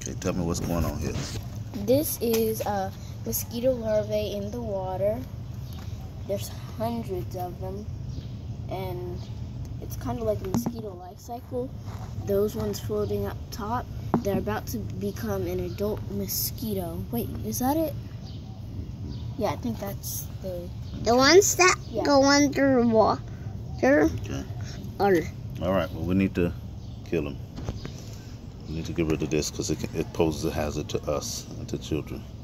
Okay, tell me what's going on here. This is a mosquito larvae in the water. There's hundreds of them, and it's kind of like a mosquito life cycle. Those ones floating up top, they're about to become an adult mosquito. Wait, is that it? Yeah, I think that's the ones that go underwater. Okay. All right, well, we need to kill them. We need to get rid of this because it poses a hazard to us and to children.